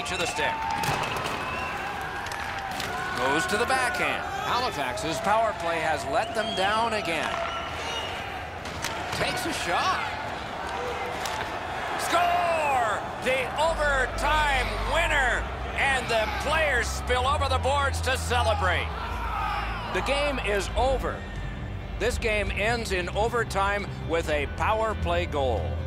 reach of the stick. Goes to the backhand. Halifax's power play has let them down again. Takes a shot. Score! The overtime winner. And the players spill over the boards to celebrate. The game is over. This game ends in overtime with a power play goal.